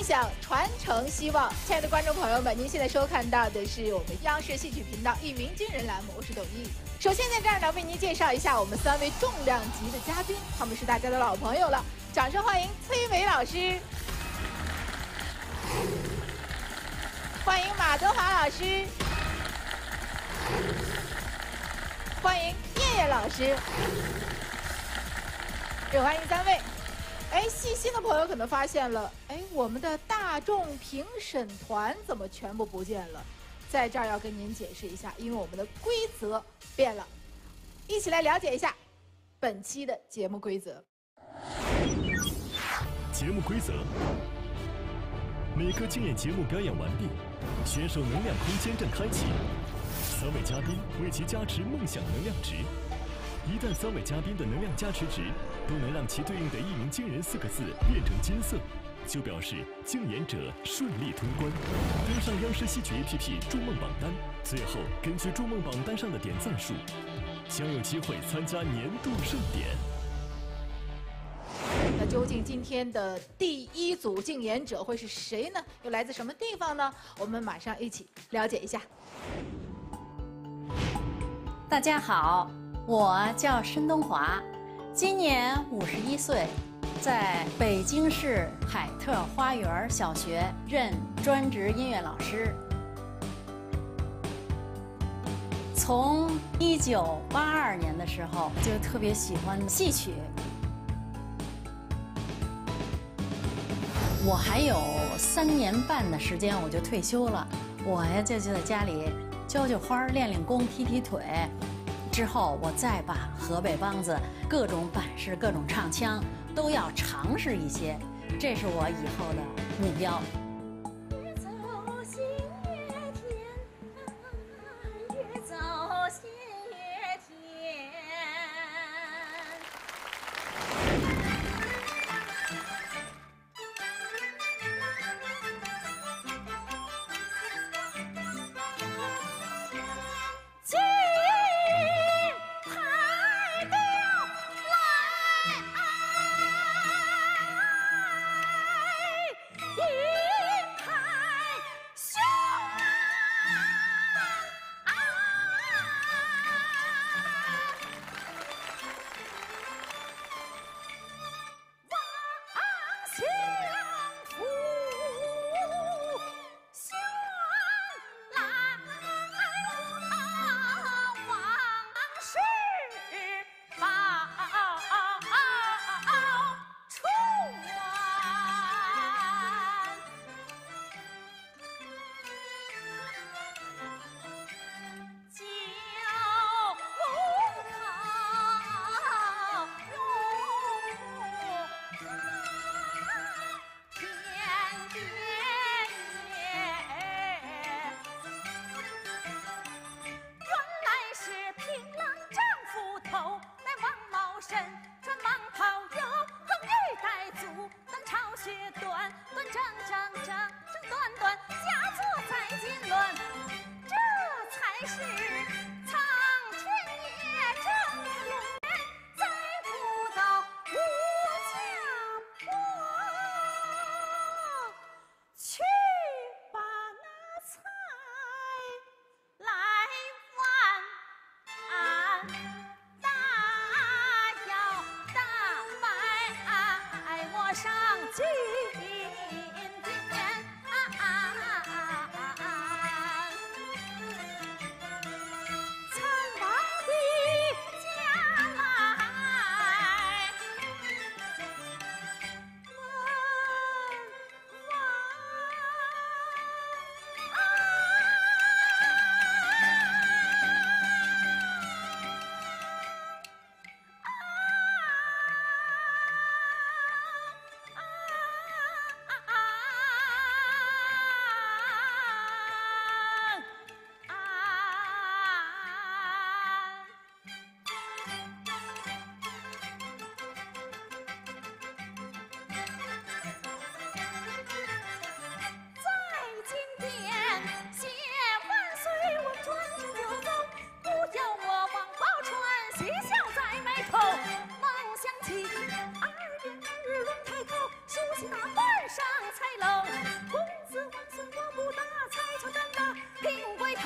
想，传承希望。亲爱的观众朋友们，您现在收看到的是我们央视戏曲频道《一鸣惊人》栏目，我是董毅。首先在这儿呢，为您介绍一下我们3位重量级的嘉宾，他们是大家的老朋友了，掌声欢迎崔伟老师，欢迎马德华老师，欢迎叶叶老师，也欢迎3位。哎，细心的朋友可能发现了，哎，我们的大众评审团怎么全部不见了？在这儿要跟您解释一下，因为我们的规则变了，一起来了解一下本期的节目规则。 节目规则：每个竞演节目表演完毕，选手能量空间阵开启，3位嘉宾为其加持梦想能量值。一旦3位嘉宾的能量加持值都能让其对应的“一鸣惊人”4个字变成金色，就表示竞演者顺利通关，登上央视戏曲 APP 筑梦榜单。最后，根据筑梦榜单上的点赞数，将有机会参加年度盛典。 那究竟今天的第1组竞演者会是谁呢？又来自什么地方呢？我们马上一起了解一下。 大家好，我叫申东华，今年51岁，在北京市海特花园小学任专职音乐老师。从1982年的时候就特别喜欢戏曲，我还有3年半的时间我就退休了，我呀就在家里浇花、练功、踢腿。之后，我再把河北梆子各种版式、各种唱腔都要尝试一些，这是我以后的目标。 越走心越甜，越走心越甜。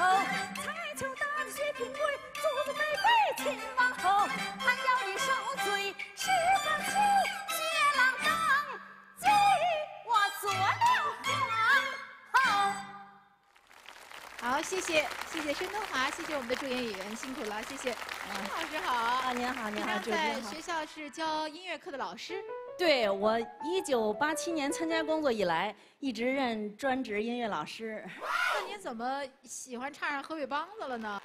后，彩球打的雪平贵，祖祖辈辈亲王后，汉要你受罪，十八秋雪浪荡，今日我做了皇后。 好，谢谢申东华，谢谢我们的助演演员，辛苦了，谢谢。申老师好。 啊，您好，您好，主持在人好。 学校是教音乐课的老师。 对，我1987年参加工作以来，一直任专职音乐老师。 那您怎么喜欢唱上河北梆子了呢？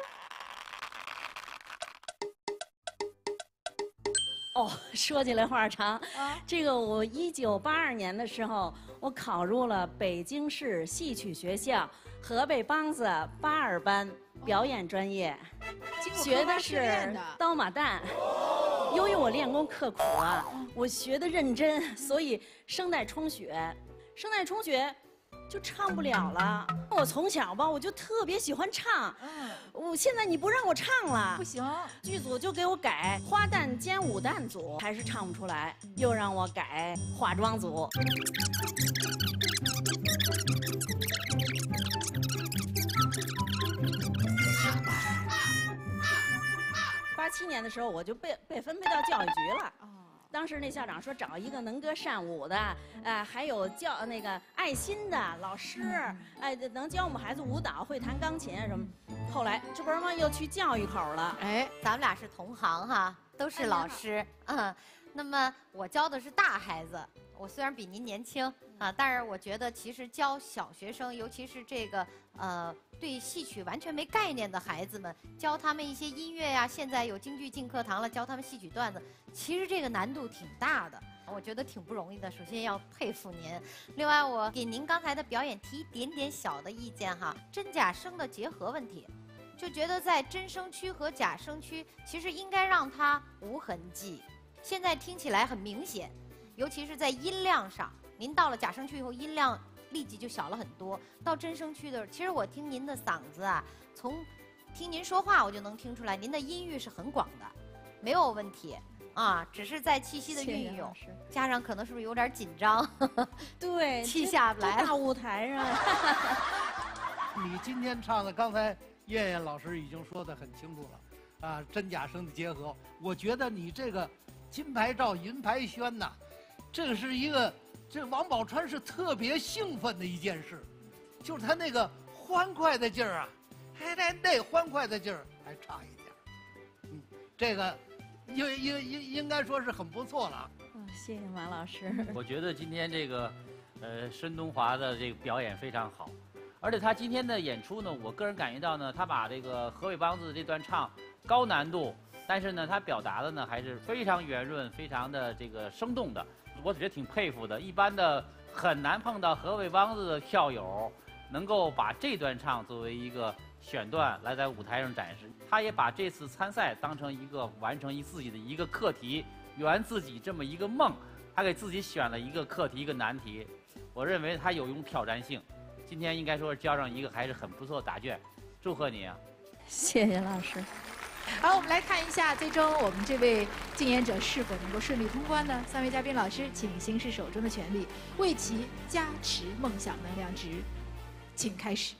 哦，说起来话长。 啊， 这个我1982年的时候，我考入了北京市戏曲学校河北梆子82班表演专业， 经过学的科班训练是的。 刀马旦。由于我练功刻苦啊，我学的认真，所以声带充血，就唱不了了。我从小吧，我就特别喜欢唱。我现在你不让我唱了， 不行。 剧组就给我改花旦兼武旦组，还是唱不出来，又让我改化妆组。87年的时候，我就被分配到教育局了。当时那校长说找一个能歌善舞的，还有教那个爱心的老师，能教我们孩子舞蹈、会弹钢琴啊什么。后来这不是嘛，又去教育口了。 哎， 咱们俩是同行哈，都是老师。那么我教的是大孩子，我虽然比您年轻啊，但是我觉得其实教小学生，尤其是这个对戏曲完全没概念的孩子们，教他们一些音乐呀，现在有京剧进课堂了，教他们戏曲段子，其实这个难度挺大的，我觉得挺不容易的。首先要佩服您，另外我给您刚才的表演提一点点小的意见哈，真假声的结合问题，就觉得在真声区和假声区其实应该让它无痕迹，现在听起来很明显，尤其是在音量上，您到了假声区以后音量立即就小了很多。到真声区的时候，其实我听您的嗓子啊，从听您说话我就能听出来，您的音域是很广的，没有问题啊，只是在气息的运用，加上可能是不是有点紧张？ 对， 气下不来了。 大舞台上。 你今天唱的，刚才燕燕老师已经说得很清楚了，啊，真假声的结合，我觉得你这个金牌照银牌宣呐，这是一个。这王宝钏是特别兴奋的一件事，就是他那个欢快的劲儿啊，那欢快的劲儿还差一点。这个应该说是很不错了。 谢谢马老师。 我觉得今天这个申东华的这个表演非常好，而且他今天的演出呢，我个人感觉到呢，他把这个河北梆子这段唱高难度，但是呢，他表达的呢还是非常圆润，非常的这个生动的。我觉得挺佩服的，一般的很难碰到河北梆子的票友能够把这段唱作为一个选段来在舞台上展示。他也把这次参赛当成一个完成自己的一个课题，圆自己这么一个梦。他给自己选了一个课题，一个难题。我认为他有一种挑战性。今天应该说是交上一个还是很不错的答卷，祝贺你啊！ 谢谢老师。 好，我们来看一下，最终我们这位竞演者是否能够顺利通关呢？3位嘉宾老师，请行使手中的权力，为其加持梦想能量值，请开始。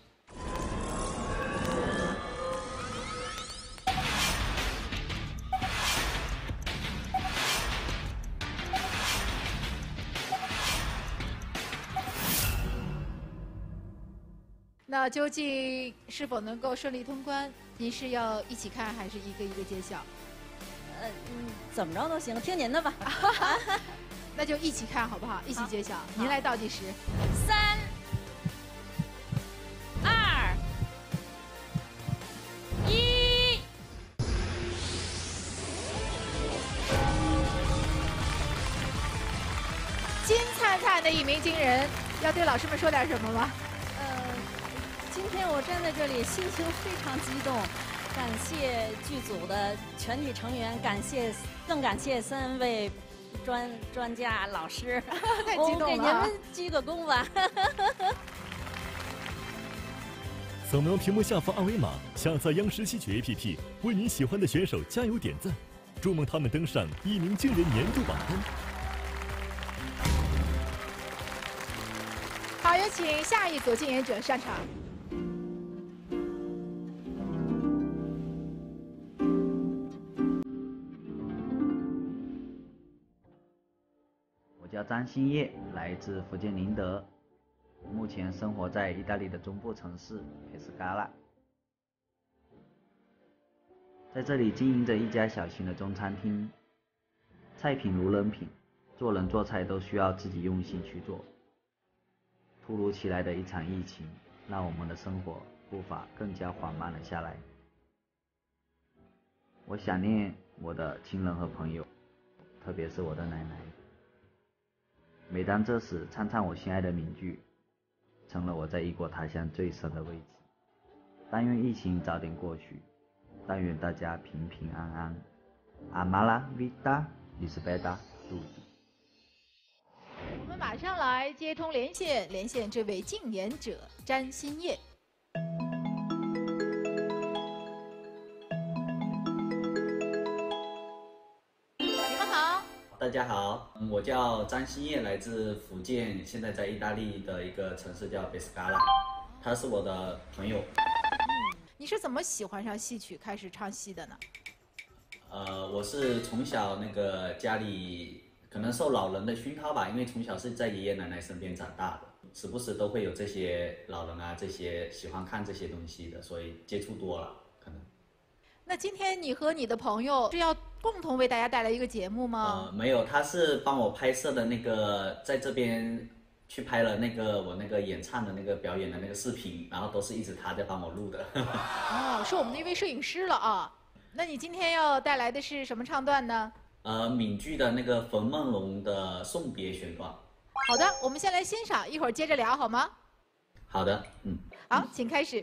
那究竟是否能够顺利通关？您是要一起看，还是一个一个揭晓？ 怎么着都行，听您的吧。 那就一起看好不好？一起揭晓。您来倒计时 ，3、2、1。 金灿灿的一鸣惊人，要对老师们说点什么吗？ 今天我站在这里，心情非常激动，感谢剧组的全体成员，更感谢3位专家老师。 太激动了！ 我给您们鞠个躬吧。 扫描屏幕下方二维码，下载央视戏曲 APP， 为你喜欢的选手加油点赞，祝梦他们登上一鸣惊人年度榜单。 好，有请下一组竞演者上场。 叫张新业，来自福建宁德，目前生活在意大利的中部城市佩斯嘎拉，在这里经营着一家小型的中餐厅，菜品如人品，做人做菜都需要自己用心去做。突如其来的一场疫情，让我们的生活步伐更加缓慢了下来。我想念我的亲人和朋友，特别是我的奶奶。每当这时，唱唱我心爱的闽剧，成了我在异国他乡最深的慰藉。但愿疫情早点过去，但愿大家平平安安。阿玛拉维达里斯贝达杜迪。 我们马上来接通连线这位竞演者詹新业。你们好， 大家好，我叫张新业，来自福建，现在在意大利的一个城市叫贝斯嘎拉，他是我的朋友。 你是怎么喜欢上戏曲，开始唱戏的呢？ 我是从小那个家里可能受老人的熏陶吧，因为从小是在爷爷奶奶身边长大的，时不时都会有这些老人啊，这些喜欢看这些东西的，所以接触多了可能。 那今天你和你的朋友是要共同为大家带来一个节目吗？ 没有，他是帮我拍摄的那个，在这边去拍了那个我那个演唱的那个表演的那个视频，然后都是一直他在帮我录的。 哦，是我们的一位摄影师了啊。那你今天要带来的是什么唱段呢？ 闽剧的那个冯梦龙的送别选段。 好的，我们先来欣赏，一会儿接着聊好吗？ 好的， 好，请开始。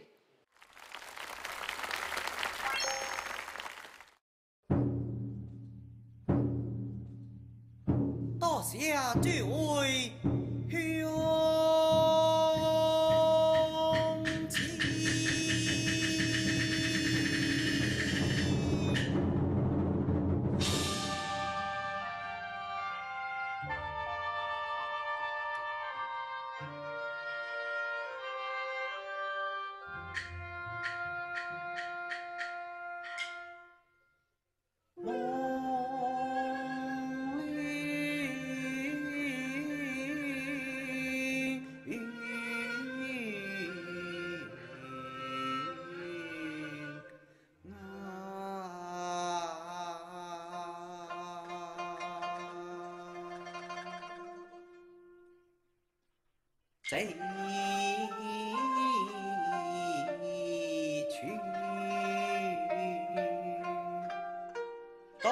多谢诸位乡亲。这一曲东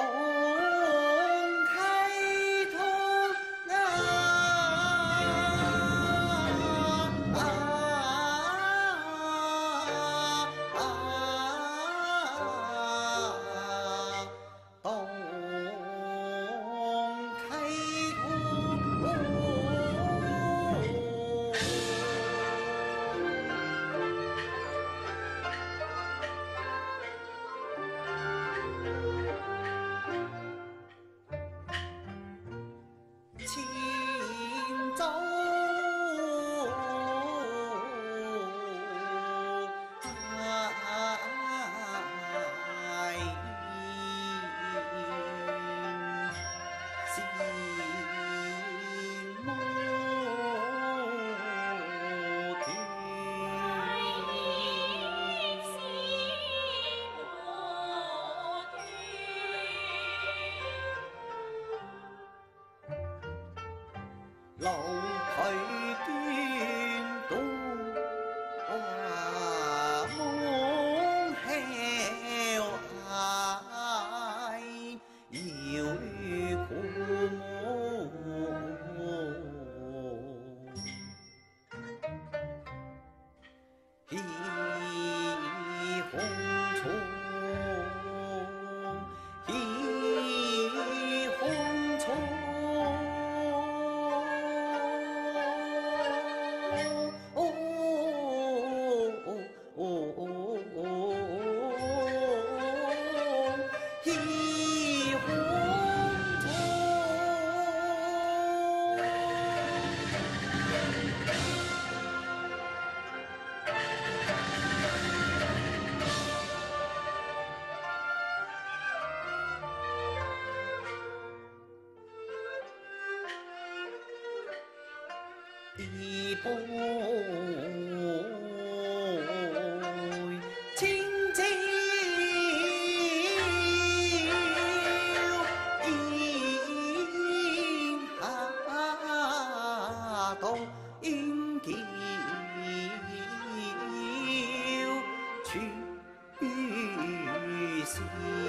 开通东开通。 杯，清酒饮下肚，饮酒去笑。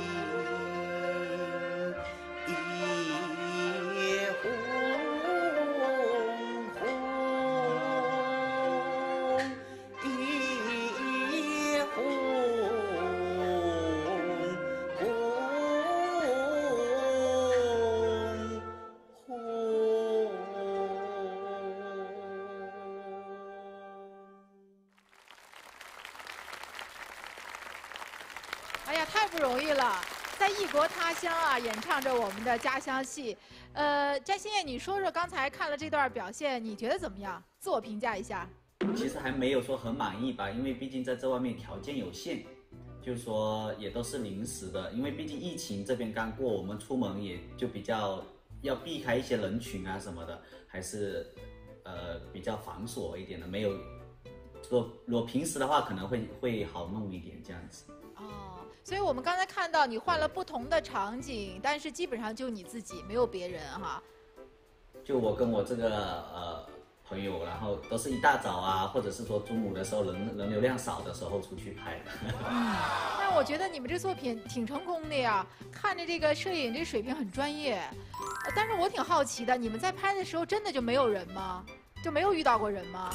哎呀，太不容易了，在异国他乡啊，演唱着我们的家乡戏。詹心燕，你说说刚才看了这段表现，你觉得怎么样？自我评价一下。 其实还没有说很满意吧，因为毕竟在这外面条件有限，就是说也都是临时的，因为毕竟疫情这边刚过，我们出门也就比较要避开一些人群啊什么的，还是比较繁琐一点的，没有说如果平时的话可能会好弄一点这样子。 哦，所以我们刚才看到你换了不同的场景，但是基本上就你自己，没有别人哈。 就我跟我这个朋友，然后都是一大早啊，或者是说中午的时候人流量少的时候出去拍的。 但我觉得你们这作品挺成功的呀，看着这个摄影这水平很专业。但是我挺好奇的，你们在拍的时候真的就没有人吗？就没有遇到过人吗？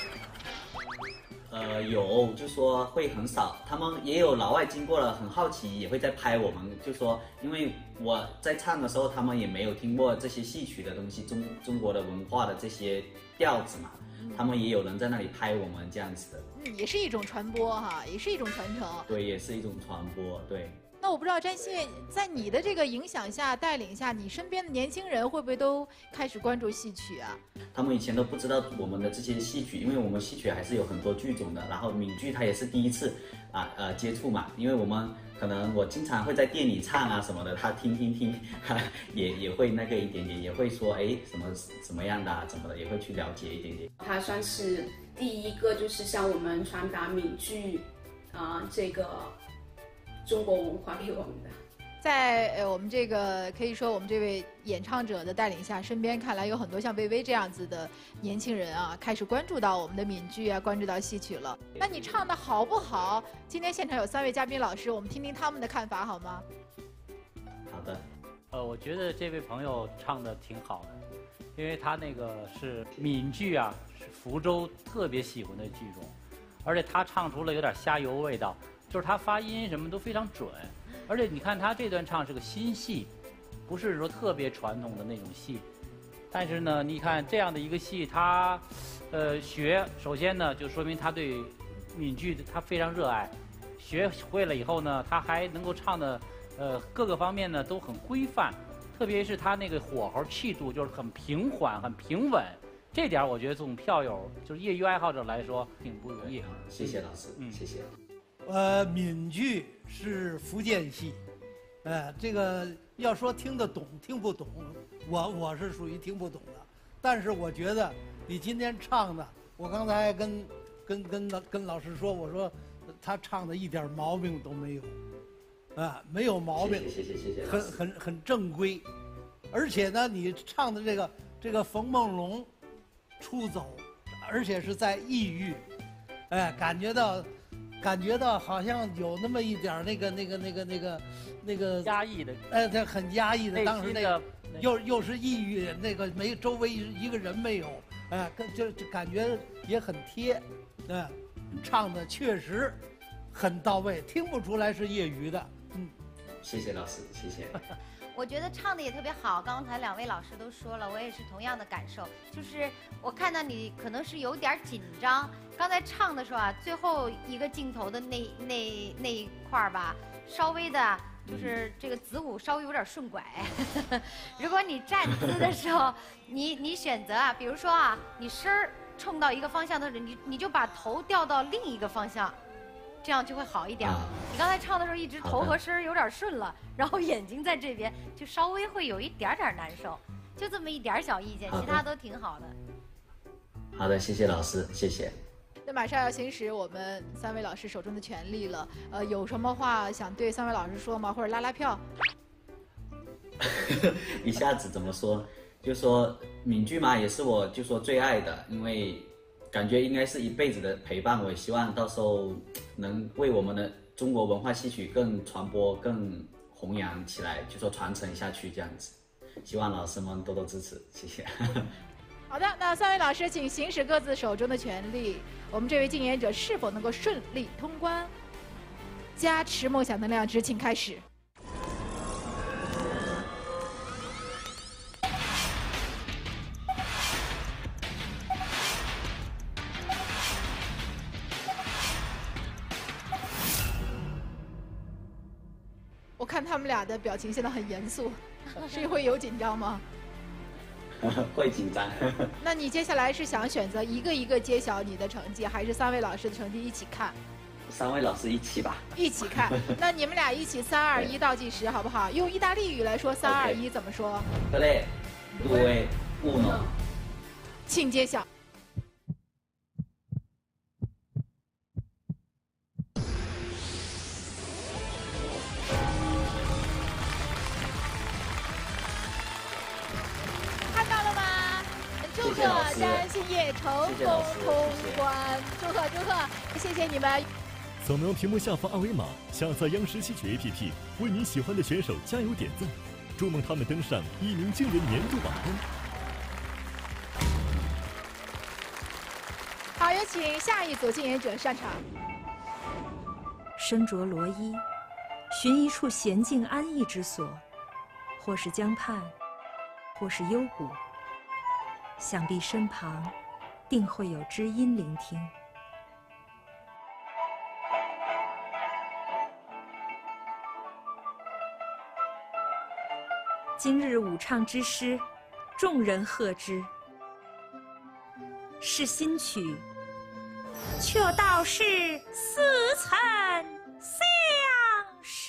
有，就说会很少，他们也有老外经过了，很好奇，也会在拍我们。就说，因为我在唱的时候，他们也没有听过这些戏曲的东西，中国的文化的这些调子嘛，他们也有人在那里拍我们这样子的。 也是一种传播哈，也是一种传承。 对，也是一种传播，对。 那我不知道詹心燕在你的这个影响下、带领下，你身边的年轻人会不会都开始关注戏曲啊？ 他们以前都不知道我们的这些戏曲，因为我们戏曲还是有很多剧种的，然后闽剧它也是第一次接触嘛，因为我们可能我经常会在店里唱啊什么的，他听，也会那个一点点，也会说哎什么样的啊怎么的，也会去了解一点点。 他算是第一个就是向我们传达闽剧这个中国文化给我们的。 在我们这个可以说我们这位演唱者的带领下，身边看来有很多像薇薇这样子的年轻人啊，开始关注到我们的闽剧啊，关注到戏曲了。那你唱的好不好？今天现场有3位嘉宾老师，我们听听他们的看法好吗？ 好的。 我觉得这位朋友唱的挺好的，因为他那个是闽剧啊，是福州特别喜欢的剧种，而且他唱出了有点虾油味道，就是他发音什么都非常准。而且你看他这段唱是个新戏，不是说特别传统的那种戏，但是呢，你看这样的一个戏，他首先呢就说明他对闽剧他非常热爱，学会了以后呢，他还能够唱的各个方面呢都很规范，特别是他那个火候气度就是很平缓很平稳，这点我觉得从票友就是业余爱好者来说挺不容易。 谢谢老师，谢谢。 闽剧是福建戏，这个要说听得懂听不懂，我是属于听不懂的。但是我觉得你今天唱的，我刚才跟老师说，我说他唱的一点毛病都没有，没有毛病， 谢， 很正规，而且呢，你唱的这个冯梦龙出走，而且是在异域，感觉到好像有那么一点那个压抑的， 这很压抑的。当时那个又是抑郁，那个没周围一个人没有，就感觉也很贴，唱的确实很到位，听不出来是业余的。 谢谢老师，谢谢。 我觉得唱的也特别好，刚才2位老师都说了，我也是同样的感受，就是我看到你可能是有点紧张，刚才唱的时候啊，最后一个镜头的那一块儿吧，稍微的就是这个子午稍微有点顺拐。如果你站姿的时候，你选择啊，比如说啊，你身儿冲到一个方向的时候，你就把头调到另一个方向。这样就会好一点。你刚才唱的时候一直头和身有点顺了，然后眼睛在这边，就稍微会有一点难受，就这么一点小意见，其他都挺好的。 好的，谢谢老师，谢谢。 那马上要行使我们3位老师手中的权利了，有什么话想对3位老师说吗？或者拉拉票？ 一下子怎么说？就说闽剧嘛，也是我就说最爱的，因为感觉应该是一辈子的陪伴。我也希望到时候能为我们的中国文化戏曲更传播、更弘扬起来，就说传承下去这样子。希望老师们多多支持，谢谢。 好的，那3位老师请行使各自手中的权利，我们这位竞演者是否能够顺利通关？加持梦想能量值，请开始。我看他们俩的表情现在很严肃，是会有紧张吗？ 会紧张。 那你接下来是想选择一个一个揭晓你的成绩，还是3位老师的成绩一起看 ？3位老师一起吧。 一起看。那你们俩一起3、2、1倒计时，好不好？用意大利语来说3、2、1怎么说 ？3, 2, 1， 请揭晓。祝贺张新叶成功通关！祝贺祝贺！谢谢你们。 扫描屏幕下方2维码，下载央视戏曲 APP， 为你喜欢的选手加油点赞，祝梦他们登上一鸣惊人年度榜单。 好，有请下一组竞演者上场。 身着罗衣，寻一处闲静安逸之所，或是江畔，或是幽谷。想必身旁定会有知音聆听。今日舞唱之诗，众人贺之。是新曲，却道是似曾相识。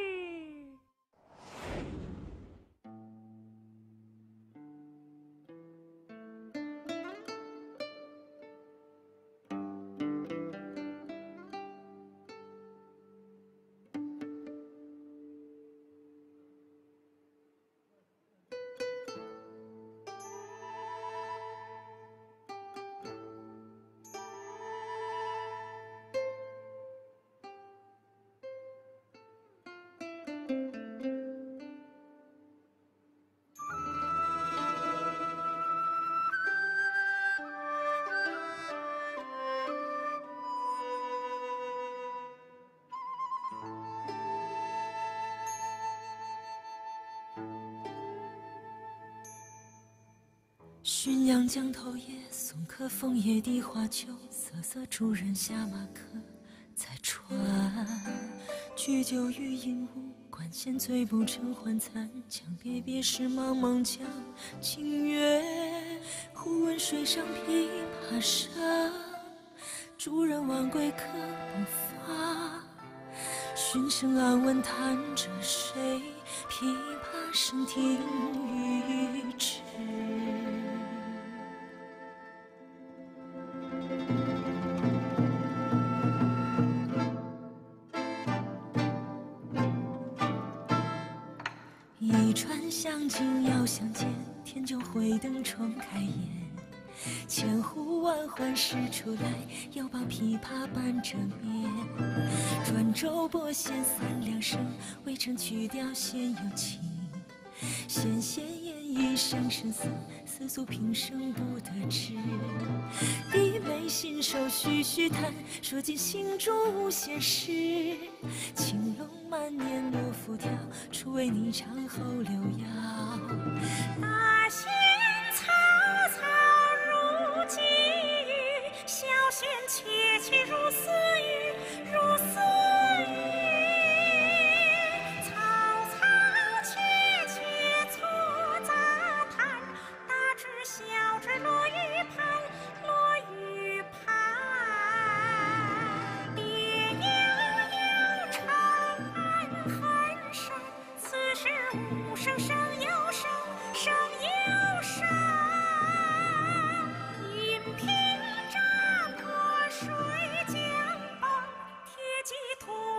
浔阳江头夜，送客枫叶荻花秋。瑟瑟主人下马客，在船。举酒欲饮无，管弦醉不成还残。将别别时，茫茫江清月。忽闻水上琵琶声，主人晚归客不发。寻声暗问弹着谁？琵琶声停欲止。一船相敬遥相见，天就回灯重开眼。千呼万唤始出来，要把琵琶伴着眠。转轴拨弦3两声，未成曲调先有情。纤纤烟雨声声思，思诉平生不得志。低眉信手续续弹，说尽心中无限事。青龙满面落浮雕，初为你唱后留摇。 大弦嘈嘈如急雨，小弦切切如丝雨，如丝雨。嘈嘈切切错杂弹，大枝小枝落玉盘，落玉盘。别悠悠长安恨深，此时无声胜有声，胜有声。饮琵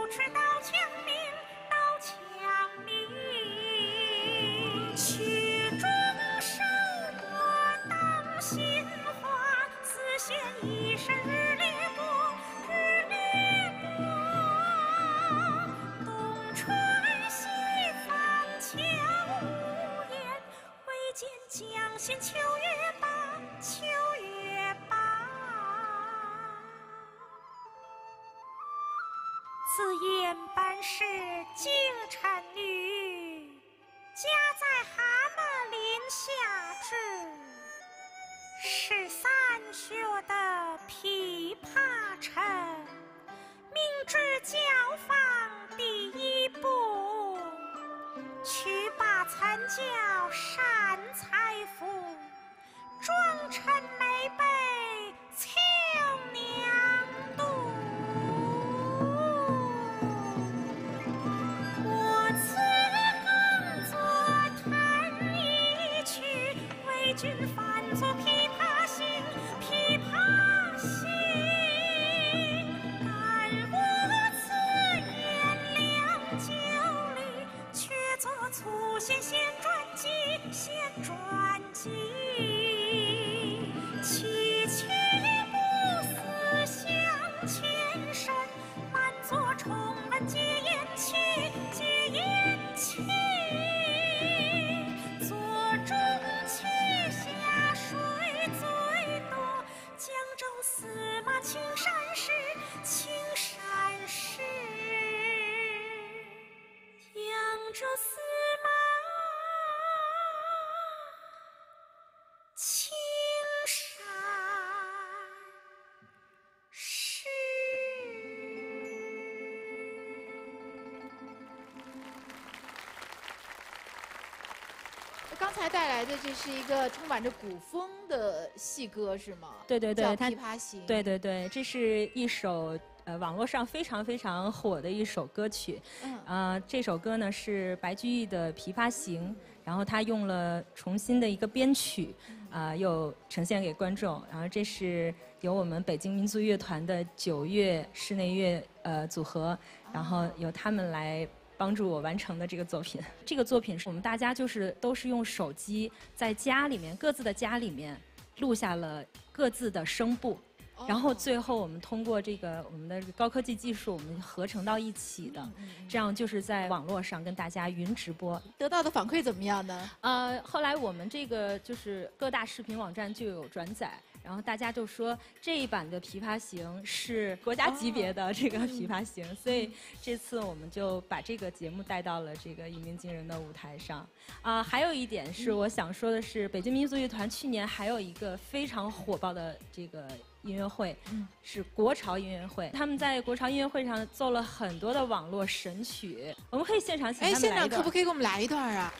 持刀枪鸣，刀枪鸣，曲终收拨当心花，丝线一身日烈波，日烈波。东吹西放悄无言，唯见江心秋月罢，秋月罢。自言本是京城女，家在蛤蟆林下知13学的琵琶城，明知教坊第一步，去罢参教善才妇，妆成美被秋娘妒。我此更作弹一曲，为君翻作琵琶行，琵琶行。但我此言两九里，却作粗弦弦传记，弦传记。凄凄不思向前身，满座重温结言曲，结言曲。座中曲下水最多，江州司马青山寺，青山寺。扬州司马青山寺。 刚才带来的这是一个充满着古风的戏歌是吗？ 对对对， 叫它琵琶行。 对对对，这是一首网络上非常非常火的一首歌曲。这首歌呢是白居易的《琵琶行》，然后他用了重新的一个编曲，又呈现给观众。然后这是由我们北京民族乐团的9乐室内乐组合，然后由他们来帮助我完成的这个作品。这个作品是我们大家都是用手机在家里面各自的家里面录下了各自的声部。然后最后我们通过我们的高科技技术，我们合成到一起的，这样就是在网络上跟大家云直播。 得到的反馈怎么样呢？ 后来我们这个就是各大视频网站就有转载，然后大家就说这一版的《琵琶行》是国家级别的这个《琵琶行》，所以这次我们就把这个节目带到了这个一鸣惊人的舞台上。还有一点是我想说的是，北京民族乐团去年还有一个非常火爆的这个音乐会，是国潮音乐会。他们在国潮音乐会上奏了很多的网络神曲，我们可以现场请他们来一段。 现场可不可以给我们来一段啊？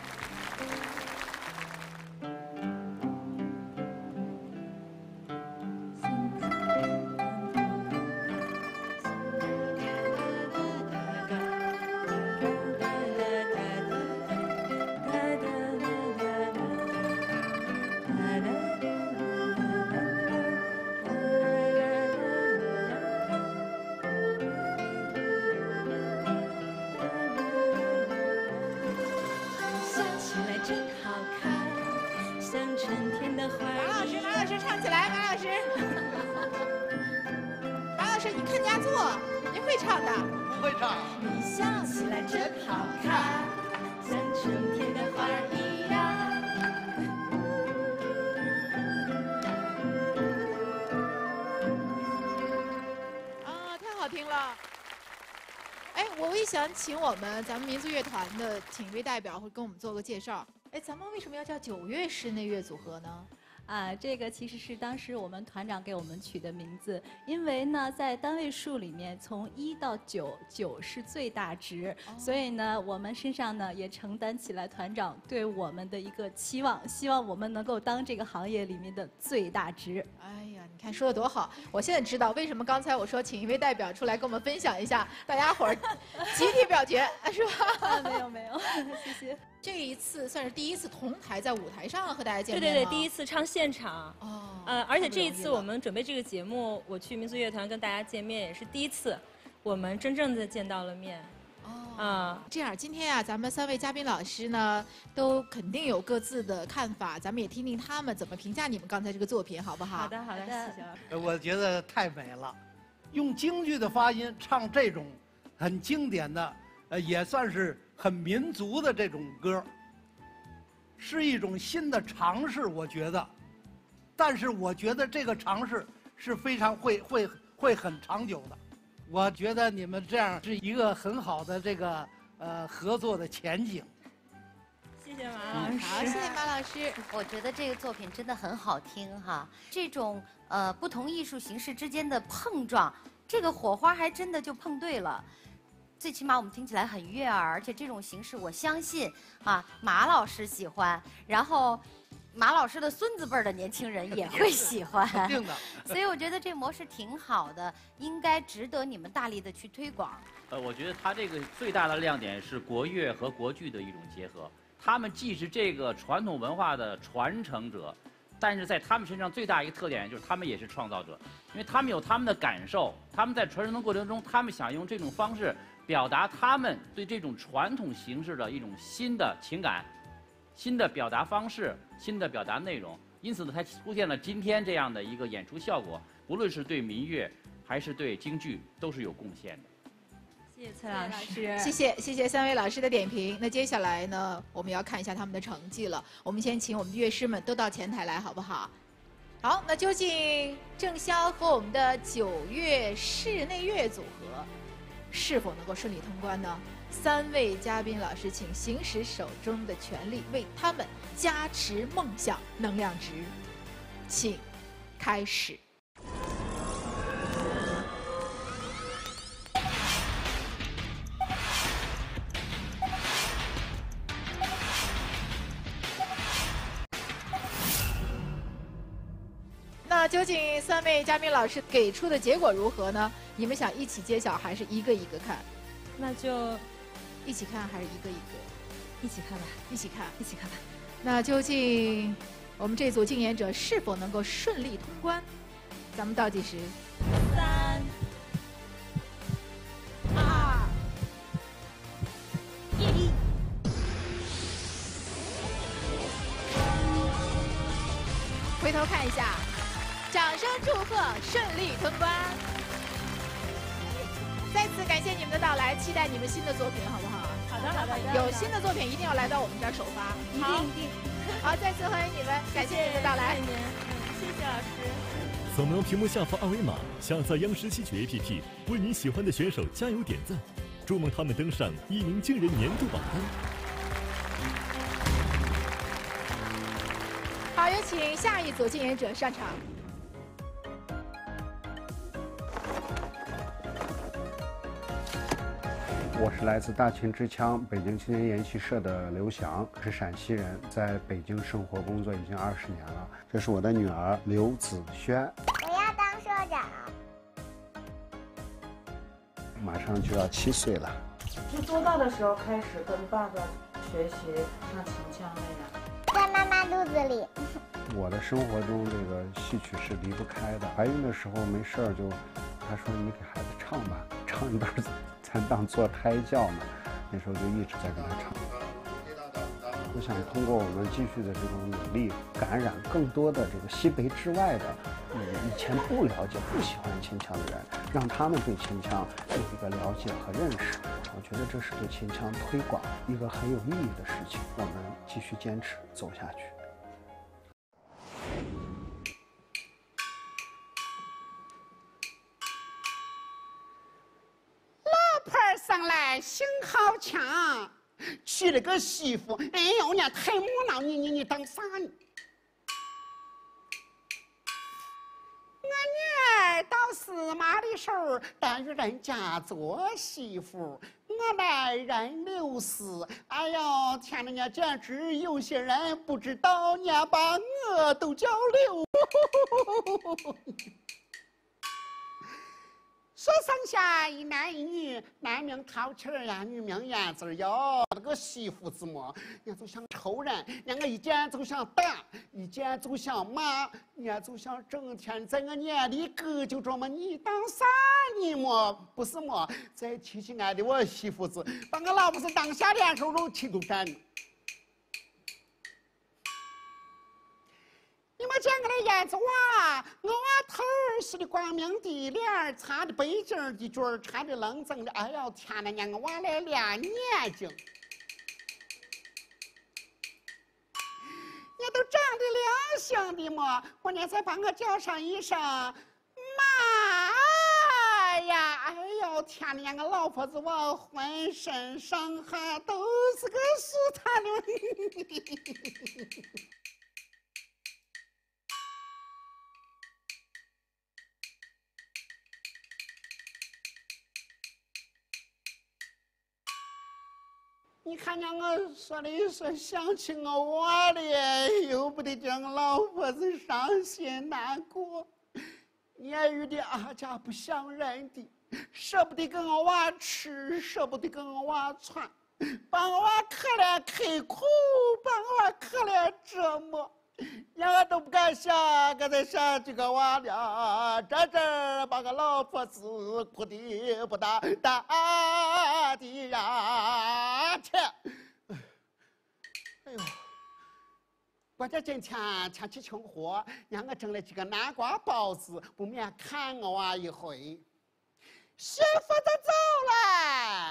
想请咱们民族乐团的请一位代表，会跟我们做个介绍。咱们为什么要叫9乐室内乐组合呢？ 这个其实是当时我们团长给我们取的名字，因为呢，在单位数里面，从1到9，9是最大值，所以呢，我们身上呢也承担起来团长对我们的一个期望，希望我们能够当这个行业里面的最大值。 哎呀，你看说的多好！我现在知道为什么刚才我说请一位代表出来跟我们分享一下，大家伙儿集体表决，是吧？ 没有没有，谢谢。 这一次算是第一次同台在舞台上和大家见面吗？ 对对对，第一次唱现场。而且这一次我们准备这个节目，我去民族乐团跟大家见面也是第一次。 我们真正的见到了面。 这样，今天啊，咱们3位嘉宾老师呢，都肯定有各自的看法，咱们也听听他们怎么评价你们刚才这个作品，好不好？ 好的，好的，谢谢老师。 我觉得太美了，用京剧的发音唱这种很经典的，也算是很民族的这种歌，是一种新的尝试，我觉得。但是我觉得这个尝试是非常会很长久的。我觉得你们这样是一个很好的这个合作的前景。 谢谢马老师。 好，谢谢马老师。 我觉得这个作品真的很好听哈，这种不同艺术形式之间的碰撞，这个火花还真的就碰对了。最起码我们听起来很悦耳，而且这种形式我相信啊，马老师喜欢，然后马老师的孙子辈儿的年轻人也会喜欢， 肯定的。 所以我觉得这模式挺好的，应该值得你们大力的去推广。 我觉得它这个最大的亮点是国乐和国剧的一种结合，他们既是这个传统文化的传承者，但是在他们身上最大一个特点就是他们也是创造者，因为他们有他们的感受，他们在传承的过程中，他们想用这种方式表达他们对这种传统形式的一种新的情感、新的表达方式、新的表达内容，因此呢，才出现了今天这样的一个演出效果，无论是对民乐还是对京剧都是有贡献的。 谢谢崔老师， 谢谢3位老师的点评。那接下来呢，我们要看一下他们的成绩了。我们先请我们的乐师们都到前台来，好不好？好，那究竟郑潇和我们的9乐室内乐组合是否能够顺利通关呢？3位嘉宾老师，请行使手中的权利，为他们加持梦想能量值，请开始。那究竟3位嘉宾老师给出的结果如何呢？你们想一起揭晓，还是一个一个看？ 那就一起看，还是一个一个？ 一起看吧， 一起看， 一起看吧。 那究竟我们这组竞演者是否能够顺利通关？咱们倒计时 ，3、2、1。 回头看一下，掌声祝贺顺利通关！再次感谢你们的到来，期待你们新的作品，好不好？ 好的，好的。 有新的作品一定要来到我们这儿首发， 一定。 好，再次欢迎你们，感谢你们的到来。 谢谢老师。 扫描屏幕下方二维码，下载央视戏曲 APP， 为你喜欢的选手加油点赞，祝梦他们登上一鸣惊人年度榜单。 好，有请下一组竞演者上场。 我是来自大秦之腔北京青年研习社的刘翔，是陕西人，在北京生活工作已经20年了。这是我的女儿刘子轩， 我要当社长。 马上就要7岁了。 是多大的时候开始跟爸爸学习唱秦腔的呀？ 在妈妈肚子里。 我的生活中这个戏曲是离不开的。怀孕的时候没事儿就，她说你给孩子唱吧，唱一段咱当做胎教嘛。那时候就一直在跟她唱。我想通过我们继续的这种努力，感染更多的这个西北之外的以前不了解、不喜欢秦腔的人，让他们对秦腔有一个了解和认识。我觉得这是对秦腔推广一个很有意义的事情。我们继续坚持走下去。 老伴儿上来心好强，娶了个媳妇，哎呦娘，太木了！你当啥呢？我女儿到司马的时候带着人家做媳妇，我们人流死。哎呦天哪，你简直有些人不知道，你把我都叫流。说生下一男一女， 男命淘气儿呀，女命言字儿哟。那个媳妇子嘛，人家就像仇人，两个一见就像打，一见就像骂，人家就像整天在我眼里搁就这么你当啥你么？不是么？再提起俺的我媳妇子，把我老婆子当下脸手肉气都干了。你们见我的燕子娃，我娃头儿是的光明的，脸儿擦的背景的，嘴儿插的愣整的，哎呀天哪，让我娃来亮眼睛。你都长得亮相的嘛，我呢再把我叫上一声妈呀！哎呦天哪，让我老婆子我浑身上下都是个舒坦的。你看见我说的说想起我娃了，又不得叫我老婆子伤心难过。言语的阿家不像人的，舍不得跟我娃吃，舍不得跟我娃穿，把我娃可怜刻苦，把我娃可怜折磨。两个都不敢想，我在想这个娃了，这把个老婆子哭的不打的呀！天，哎呦！关键今天天气晴和，让我整了几个南瓜包子，不免看我娃一回。媳妇都走了。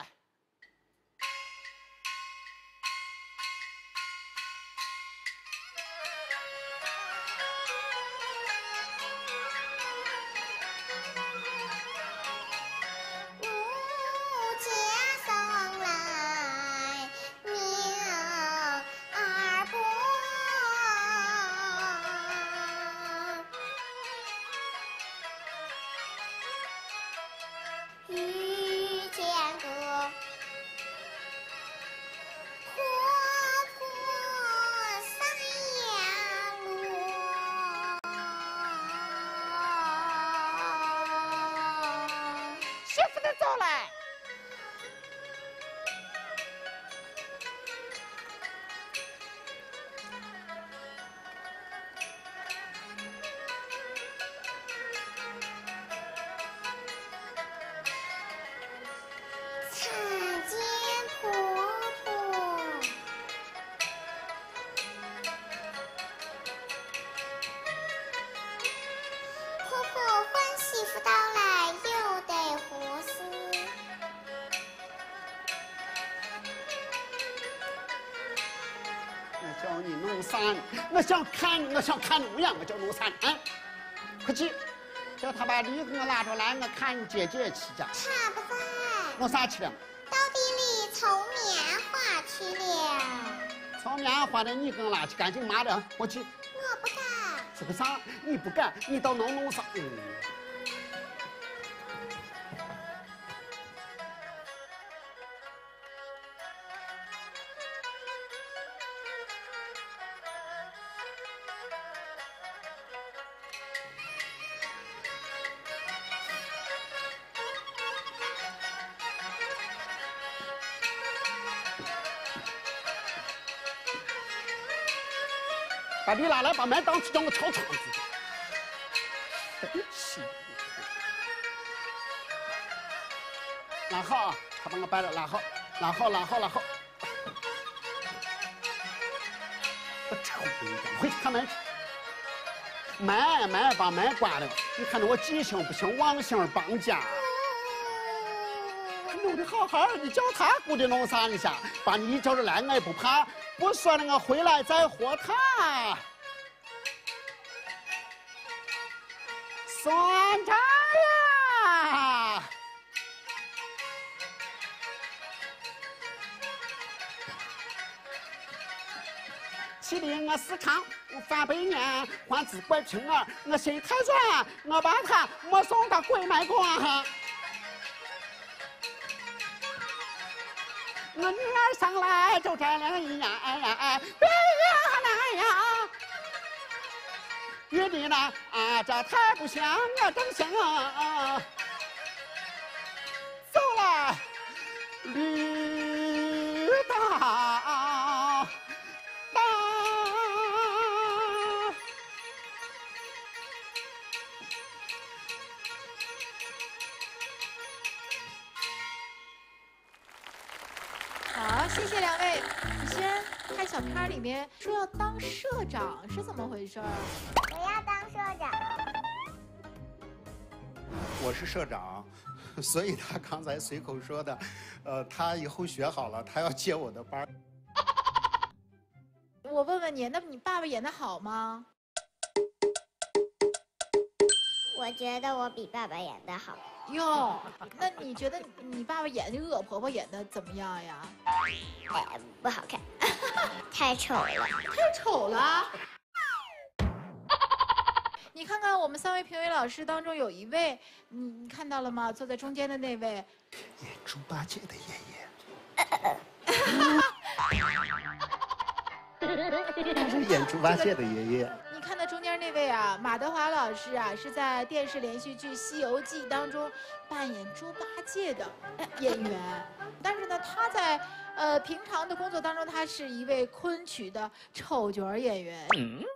叫你弄伞，我想看路呀，我叫弄伞啊！快去，叫他把梨给我拿出来，我看你姐姐去家。 他不在。 弄啥去了？ 到地里抽棉花去了。 抽棉花的你给我拿去，赶紧拿着，我去。 我不敢。 是个啥？你不敢，你到弄啥？把梨拿来，把门当起，叫我敲窗子。真气！拿好，他帮我摆了，拿好。我臭不一样，回去开门去。把门关了。你看着我记性不行，忘性绑架。弄得好好的，叫他姑的弄啥一下，把你叫着来，我也不怕。不说了，我回来再活他。算账呀！气得我思康，我翻白眼，还只怪平儿，我心太软，我把他没送到鬼门关。我女儿上来就摘了一眼，别呀难呀！女的呢啊，这太不像我正行。走了。 好，谢谢两位。子轩，看小片里面说要当社长，是怎么回事？ 我要当社长。 我是社长，所以他刚才随口说的，他以后学好了，他要接我的班。 我问问你，那你爸爸演得好吗？ 我觉得我比爸爸演得好。 哟，那你觉得你爸爸演那个恶婆婆演的怎么样呀？ 不好看，太丑了。 太丑了。你看看我们3位评委老师当中有一位，你看到了吗？坐在中间的那位， 演猪八戒的爷爷。他是演猪八戒的爷爷。 你看到中间那位啊，马德华老师啊，是在电视连续剧《西游记》当中扮演猪八戒的演员，但是呢，他在平常的工作当中，他是一位昆曲的丑角演员。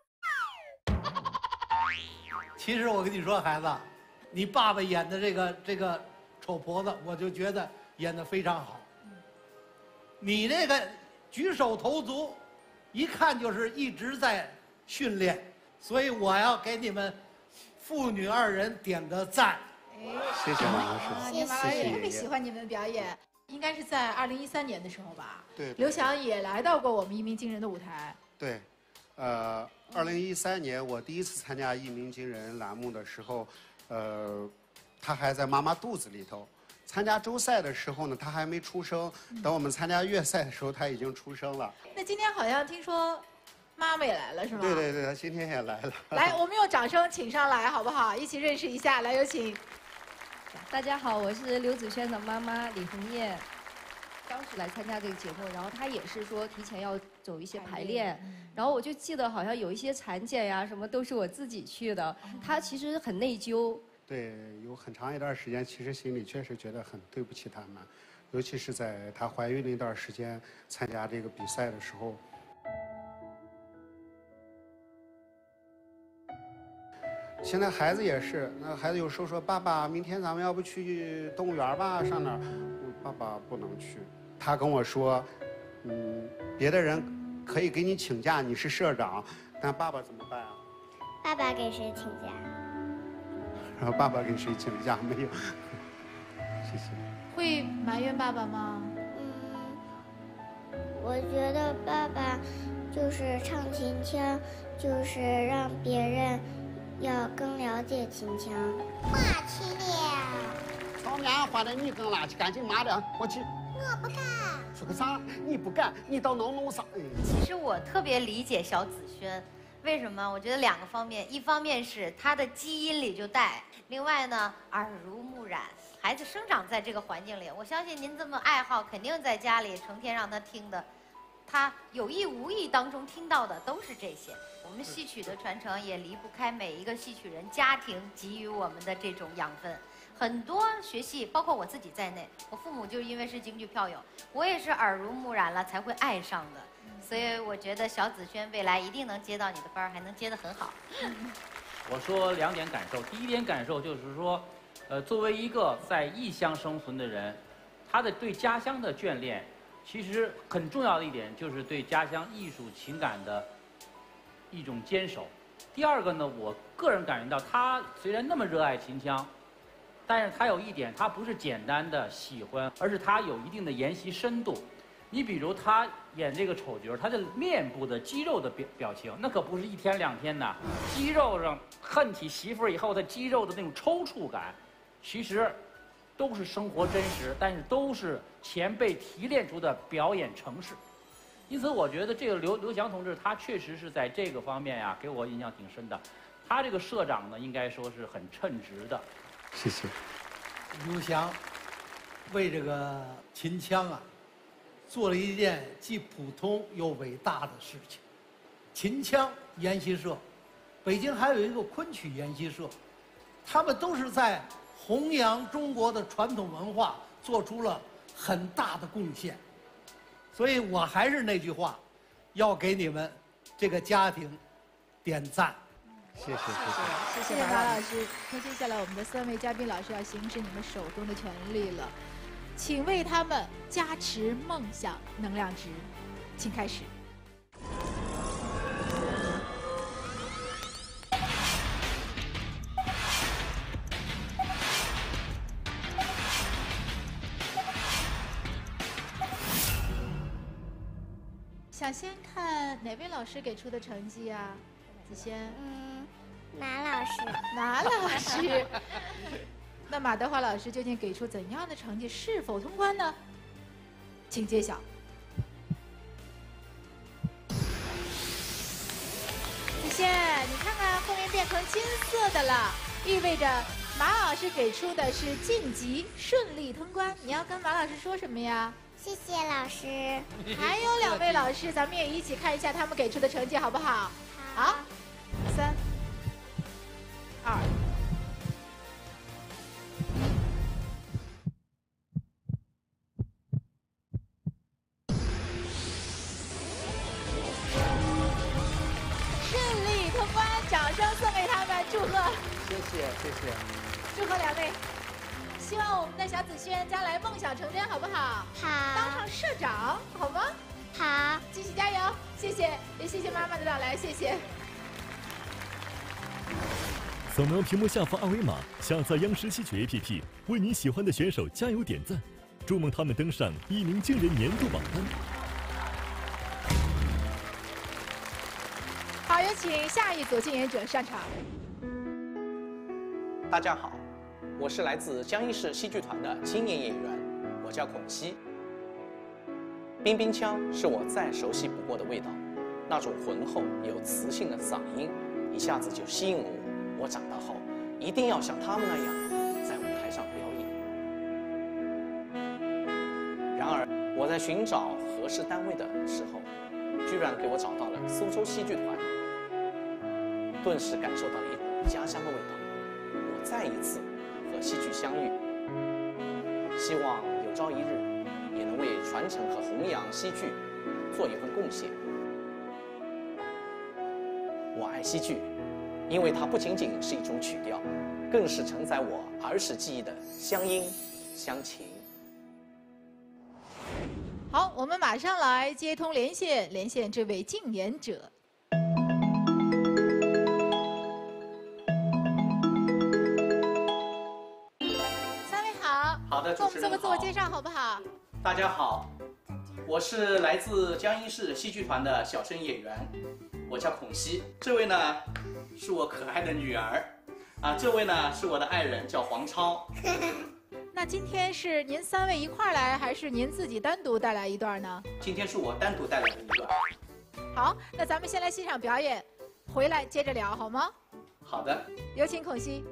其实我跟你说，孩子，你爸爸演的这个丑婆子，我就觉得演得非常好。你这个举手投足，一看就是一直在训练，所以我要给你们父女2人点个赞。 谢谢马老师， 你马老师特别喜欢你们的表演，应该是在2013年的时候吧？ 对。 刘翔也来到过我们一鸣惊人的舞台。 对。2013年我第一次参加《一鸣惊人》栏目的时候，他还在妈妈肚子里头。参加周赛的时候呢，他还没出生。等我们参加月赛的时候，他已经出生了。 那今天好像听说妈妈也来了，是吗？ 对对对，他今天也来了。 来，我们用掌声请上来，好不好？一起认识一下，来，有请。 大家好，我是刘子轩的妈妈李红艳。当时来参加这个节目，然后他也是说提前要走一些排练，然后我就记得好像有一些产检呀什么都是我自己去的，他其实很内疚。 对，有很长一段时间，其实心里确实觉得很对不起他们，尤其是在她怀孕那段时间参加这个比赛的时候。现在孩子也是，那孩子有时候说：“爸爸，明天咱们要不去动物园吧？上哪儿？”爸爸不能去。他跟我说：“别的人可以给你请假，你是社长，但爸爸怎么办啊？” 爸爸给谁请假？ 然后爸爸给谁请假没有？谢谢。 会埋怨爸爸吗？ 我觉得爸爸就是唱秦腔，就是让别人要更了解秦腔。话去了。 炒棉花的你更垃圾，赶紧抹了，我去。 我不干。 说个啥？你不干，你到弄啥？ 其实我特别理解小子轩，为什么？我觉得2个方面，一方面是他的基因里就带，另外呢耳濡目染，孩子生长在这个环境里，我相信您这么爱好，肯定在家里成天让他听的，他有意无意当中听到的都是这些。我们戏曲的传承也离不开每一个戏曲人家庭给予我们的这种养分。很多学戏，包括我自己在内，我父母就因为是京剧票友，我也是耳濡目染了才会爱上的。所以我觉得小子轩未来一定能接到你的班，还能接得很好。 我说2点感受，第一点感受就是说，作为一个在异乡生存的人，他的对家乡的眷恋，其实很重要的一点就是对家乡艺术情感的一种坚守。第2个呢，我个人感觉到他虽然那么热爱秦腔，但是他有一点，他不是简单的喜欢，而是他有一定的研习深度。你比如他演这个丑角，他的面部的肌肉的表情，那可不是1天2天的，肌肉上恨起媳妇儿以后，他肌肉的那种抽搐感，其实都是生活真实，但是都是前辈提炼出的表演程式。因此，我觉得这个刘翔同志，他确实是在这个方面呀，给我印象挺深的。他这个社长呢，应该说是很称职的。 谢谢。 刘翔为这个秦腔啊，做了一件既普通又伟大的事情。秦腔研习社，北京还有一个昆曲研习社，他们都是在弘扬中国的传统文化，做出了很大的贡献。所以我还是那句话，要给你们这个家庭点赞。 谢谢马老师。那接下来我们的3位嘉宾老师要行使你们手中的权利了。 请为他们加持梦想能量值，请开始。想先看哪位老师给出的成绩啊？子轩。 马老师。 马老师。那马德华老师究竟给出怎样的成绩？是否通关呢？请揭晓。子轩，你看看后面变成金色的了，意味着马老师给出的是晋级，顺利通关。你要跟马老师说什么呀？ 谢谢老师。 还有2位老师，咱们也一起看一下他们给出的成绩，好不好？好。3、2。顺利通关，掌声送给他们，祝贺！ 谢谢谢谢， 祝贺2位！希望我们的小子轩将来梦想成真，好不好？ 好。 当上社长，好吗？ 好。 继续加油！谢谢，也谢谢妈妈的到来，谢谢。 扫描屏幕下方2维码，下载央视戏曲 APP， 为你喜欢的选手加油点赞，祝梦他们登上1鸣惊人年度榜单。 好，有请下一组竞演者上场。 大家好，我是来自江阴市戏剧团的青年演员，我叫孔熙。冰冰腔是我再熟悉不过的味道，那种浑厚有磁性的嗓音，一下子就吸引了我。我长大后一定要像他们那样在舞台上表演。然而，我在寻找合适单位的时候，居然给我找到了苏州戏剧团，顿时感受到了一股家乡的味道。我再一次和戏剧相遇，希望有朝一日也能为传承和弘扬戏剧做一份贡献。我爱戏剧，因为它不仅仅是一种曲调，更是承载我儿时记忆的乡音乡情。 好，我们马上来接通连线这位竞演者。3位好。 好的， 给我们做个自我介绍好不好？ 大家好，我是来自江阴市戏剧团的小生演员，我叫孔熙。这位呢，是我可爱的女儿，这位呢是我的爱人，叫黄超。 那今天是您3位一块儿来，还是您自己单独带来一段呢？ 今天是我单独带来的一段。 好，那咱们先来欣赏表演，回来接着聊好吗？ 好的。 有请孔熙。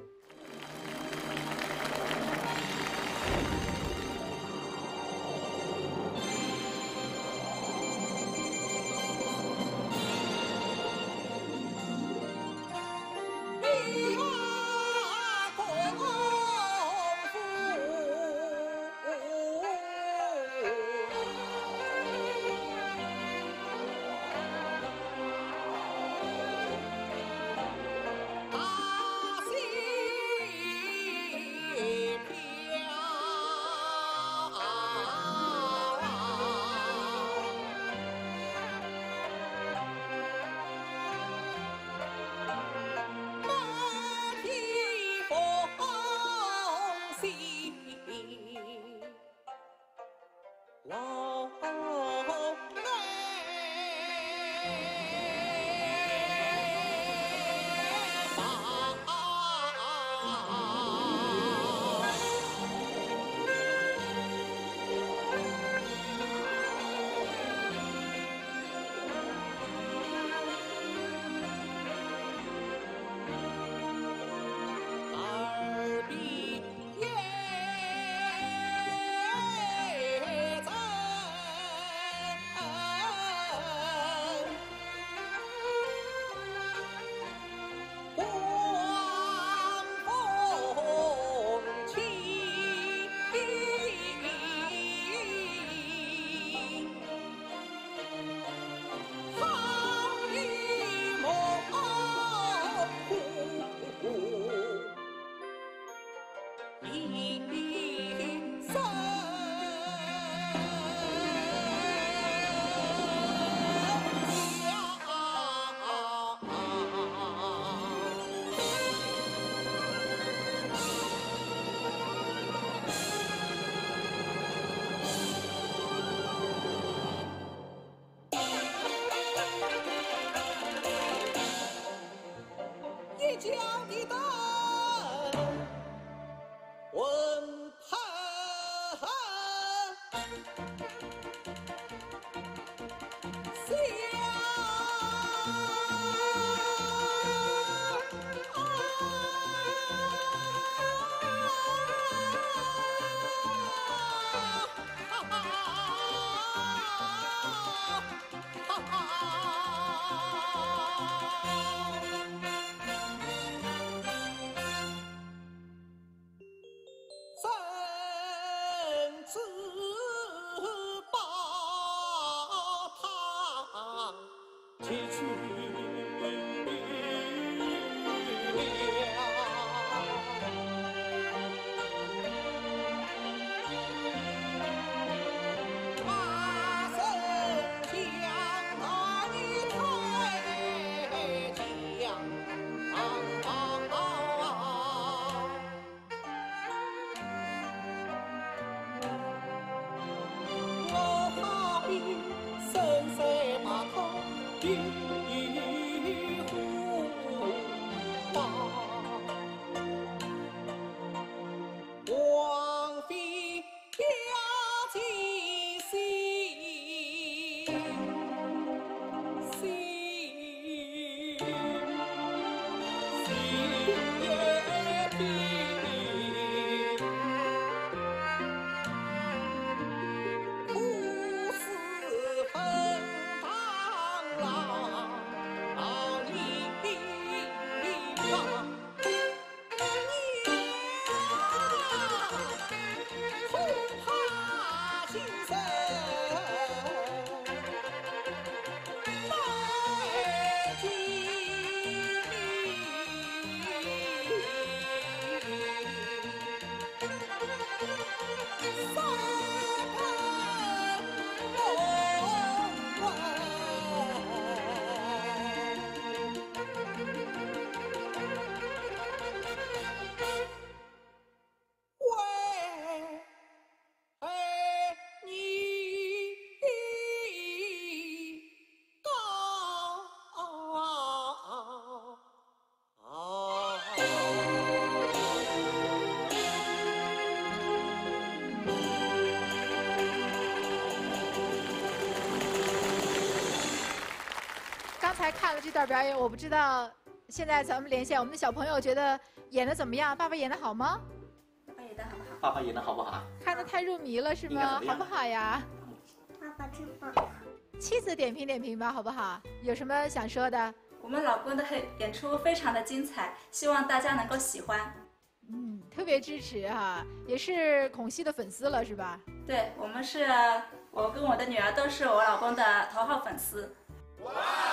刚才看了这段表演，我不知道现在咱们连线我们的小朋友觉得演的怎么样？爸爸演的好吗？ 爸爸演的很好。 爸爸演的好不好？ 看得太入迷了是吗？好不好呀？ 爸爸真棒。 妻子点评吧，好不好？有什么想说的？ 我们老公的演出非常的精彩，希望大家能够喜欢。 特别支持哈，也是孔熙的粉丝了是吧？ 对，我跟我的女儿都是我老公的头号粉丝。 哇！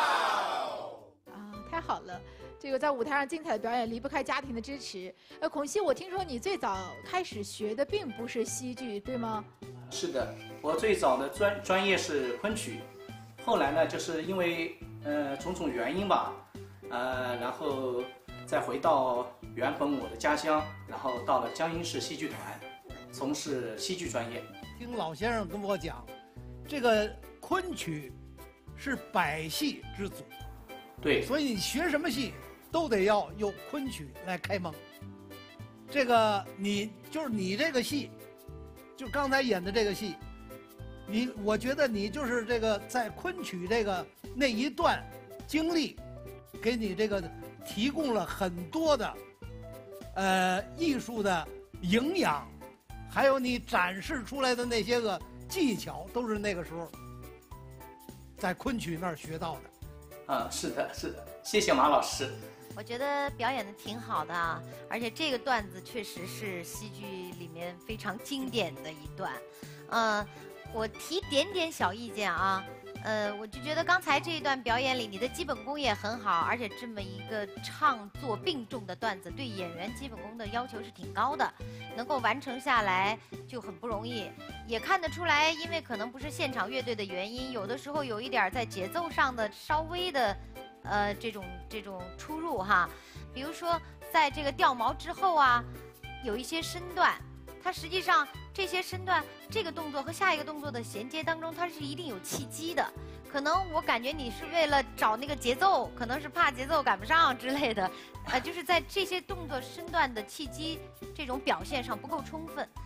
太好了，这个在舞台上精彩的表演离不开家庭的支持。孔熙，我听说你最早开始学的并不是戏剧，对吗？ 是的，我最早的专业是昆曲，后来呢，就是因为种种原因吧，然后再回到原本我的家乡，然后到了江阴市戏剧团，从事戏剧专业。 听老先生跟我讲，这个昆曲是百戏之祖， 对， 所以你学什么戏都得要用昆曲来开蒙。这个你这个戏，就刚才演的这个戏，我觉得你就是这个在昆曲那一段经历，给你这个提供了很多的艺术的营养，还有你展示出来的那些个技巧，都是那个时候在昆曲那儿学到的。 是的，是的，谢谢马老师。 我觉得表演的挺好的啊，而且这个段子确实是戏剧里面非常经典的一段。我提点小意见啊，我就觉得刚才这一段表演里，你的基本功也很好，而且这么一个唱作并重的段子，对演员基本功的要求是挺高的，能够完成下来就很不容易。也看得出来，因为可能不是现场乐队的原因，有的时候有一点在节奏上的稍微的，这种出入哈。比如说，在这个掉毛之后啊，有一些身段，它实际上这些身段，这个动作和下一个动作的衔接当中，它是一定有契机的。可能我感觉你是为了找那个节奏，可能是怕节奏赶不上之类的，就是在这些动作身段的契机这种表现上不够充分。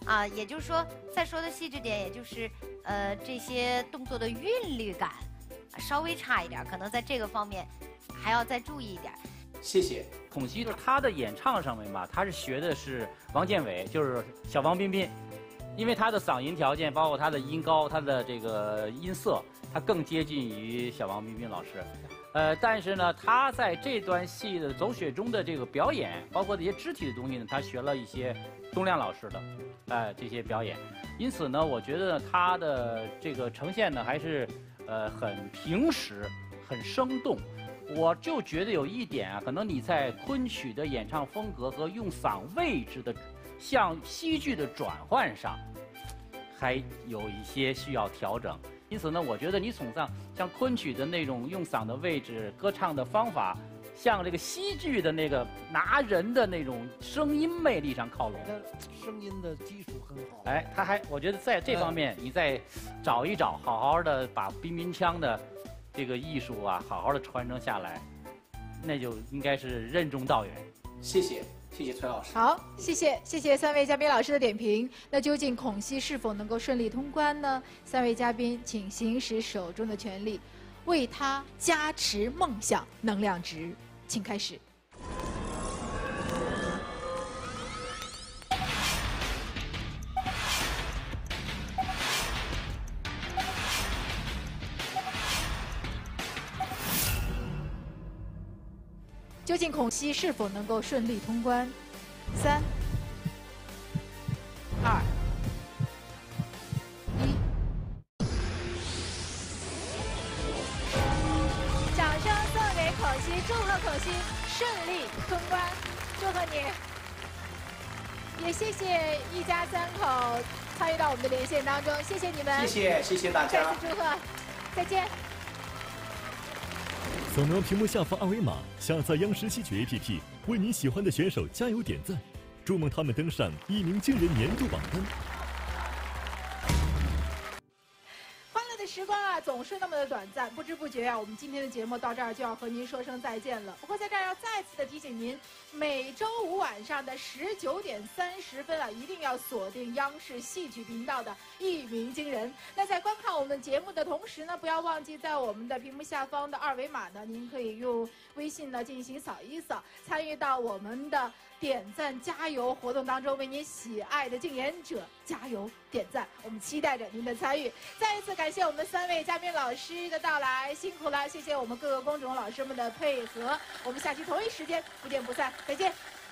啊，也就是说，再说的细致点，也就是这些动作的韵律感稍微差一点，可能在这个方面还要再注意一点。 谢谢。 孔熙他的演唱上面吧，他是学的是王建伟，就是小王彬彬，因为他的嗓音条件，包括他的音高，他的这个音色，他更接近于小王彬彬老师。但是呢，他在这段戏的走雪中的这个表演，包括这些肢体的东西呢，他学了一些东亮老师的，这些表演。因此呢，我觉得他的这个呈现呢，还是很平实，很生动。我就觉得有一点啊，可能你在昆曲的演唱风格和用嗓位置的向戏剧的转换上，还有一些需要调整。因此呢，我觉得你从像昆曲的那种用嗓的位置、歌唱的方法，向这个戏剧的那个拿人的那种声音魅力上靠拢。 声音的基础很好。 哎，我觉得在这方面你再找一找，好好的把彬彬腔的这个艺术啊，好好的传承下来，那就应该是任重道远。 谢谢崔老师。 好，谢谢3位嘉宾老师的点评。那究竟孔熙是否能够顺利通关呢？3位嘉宾请行使手中的权利，为他加持梦想能量值，请开始。究竟孔熙是否能够顺利通关？3、2、1。掌声送给孔熙，祝贺孔熙顺利通关，祝贺你！也谢谢一家3口参与到我们的连线当中，谢谢你们， 谢谢大家， 再次祝贺，再见。 扫描屏幕下方二维码，下载央视戏曲 APP， 为你喜欢的选手加油点赞，祝梦他们登上一鸣惊人年度榜单。 欢乐的时光啊，总是那么的短暂，不知不觉啊，我们今天的节目到这儿就要和您说声再见了。不过在这儿要再次的提醒您，每周5晚上的19点30分啊，一定要锁定央视戏曲频道的《一鸣惊人》。那在观看我们节目的同时呢，不要忘记在我们的屏幕下方的二维码呢，您可以用微信呢进行扫一扫，参与到我们的点赞加油活动当中，为您喜爱的竞演者加油点赞。我们期待着您的参与。再一次感谢我们3位嘉宾老师的到来，辛苦了！谢谢我们各个工种老师们的配合。我们下期同一时间不见不散，再见。